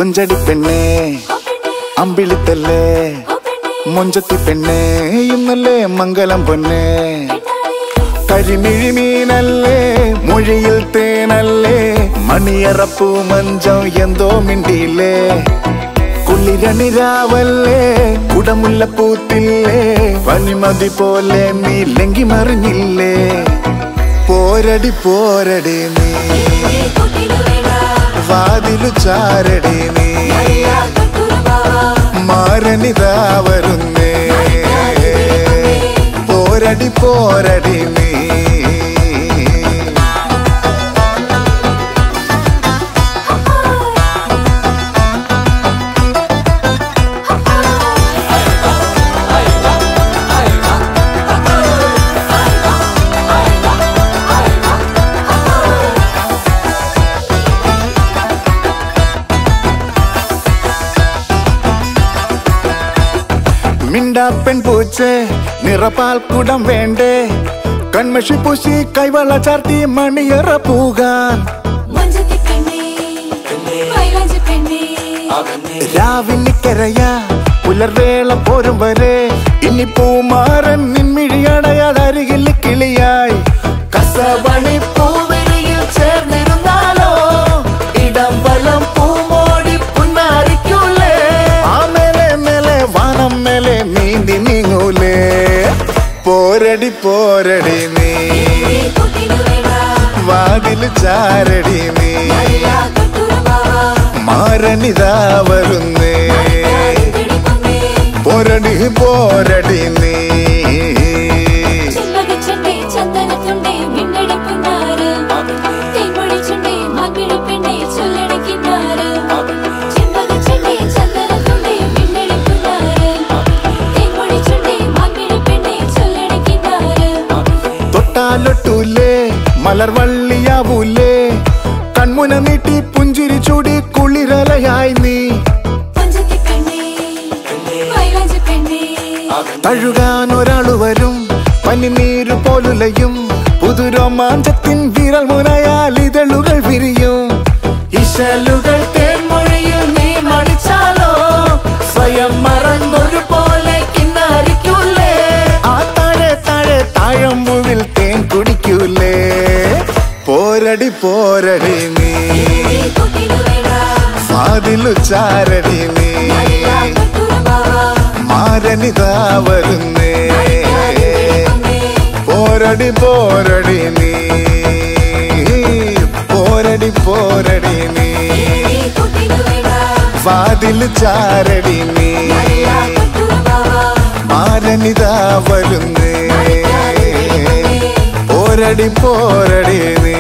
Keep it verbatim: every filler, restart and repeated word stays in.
കൊഞ്ചടി പെണ്ണേ അമ്പിളിത്തല്ലേ മൊഞ്ചത്തി പെണ്ണേ ഇന്നല്ലേ മംഗലം പൊന്നേ കരിമിഴിമീനല്ലേ മൊഴിയിൽ തേനല്ലേ മണിയറപ്പൂ മഞ്ചം എന്തോ മിണ്ടിയില്ലേ കുളിരണിരാവല്ലേ കുടമുല്ലപ്പൂത്തില്ലേ പനിമതി പോലെ നീ ലങ്കി മറിഞ്ഞില്ലേ പോരടി പോരടി നീ വാതിലു ചാരടി നീ മാരനിതാ വരുന്നേ പോരടി പോരടി നീ മിണ്ടാ പെൺപൂച്ചേ നിറപാൽ കുടം വേണ്ടേ കൺമഷി പൂശി കൈവള ചാർത്തി മണിയറ പൂകാൻ രാവിനിക്കരയ പുലർവേള പോരും വരെ ഇനി പൂമാരൻ നിൻമിഴിയടയാതരികിൽ കിളിയായി കസവണി പൂവിരിയിൽ ചേർന്നിരുന്നാലോ ഇടം വലം പൂമോടി പുന്നാരിക്കൂലേ ആ മേലെ മേലെ വാനം മേലെ നീന്തി നീങ്ങൂലേ പോരടി പോരടി നീ വാതില് ചാരടി നീ മാരനിതാ വരുന്നേ പോരടി പോരടി നീ ൊട്ടൂലേ മലർവള്ളിയാവൂലേ കൺമുന നീട്ടി പുഞ്ചിരി ചൂടി കുളിരലയായി നീ തഴുകാൻ ഒരാളു വരും പനിനീരു പോലുലയും പുതുരോമാഞ്ചത്തിൻ വിരൽ മുനയാൽ ഇതളുകൾ വിരിയും ഇശലുകൾ തേൻമൊഴിയിൽ നീ മടിച്ചാലോ സ്വയം മറന്നൊരു പോലെ കിന്നാരിക്കൂലേ ആ താഴെ താഴെ താഴമ്പുവിൽ തേൻ കുടിക്കൂലേ പോരടി പോരടി നീ വാതിലു ചാരടി നീ മാരനിതാ വരുന്നേ പോരടി പോരടി നീ പോരടി പോരടി നീ വാതിലു ചാരടി നീ മാരനിതാ വരുന്നേ പോരടി പോരടി നീ